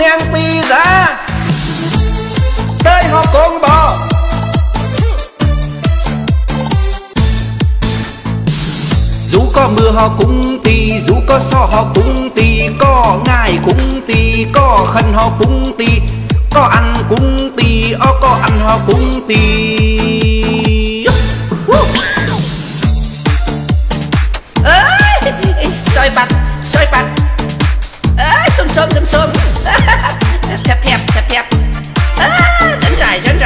ngang tì ra tới họ con bò. Dù có mưa họ cũng tì, dù có so họ cũng tì, có ngài cũng tì, có khăn họ cũng tì, có ăn cũng tì, có ăn họ cũng tì. Soi bạch xôm thẹp rắn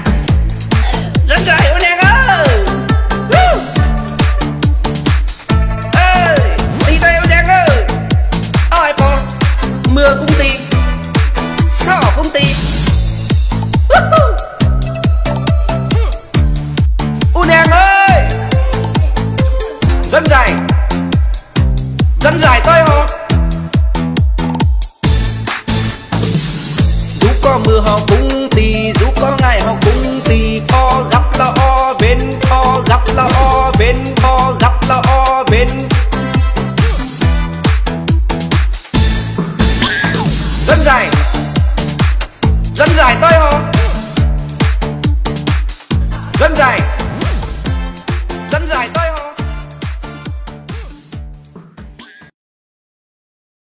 rải ôi nè ơi. Tì đây ôi nè ơi. Ôi bò mưa cũng tì, sọ cũng tì. Ôi nè ơi. Rắn rải tôi họ. Dù có mưa họ cũng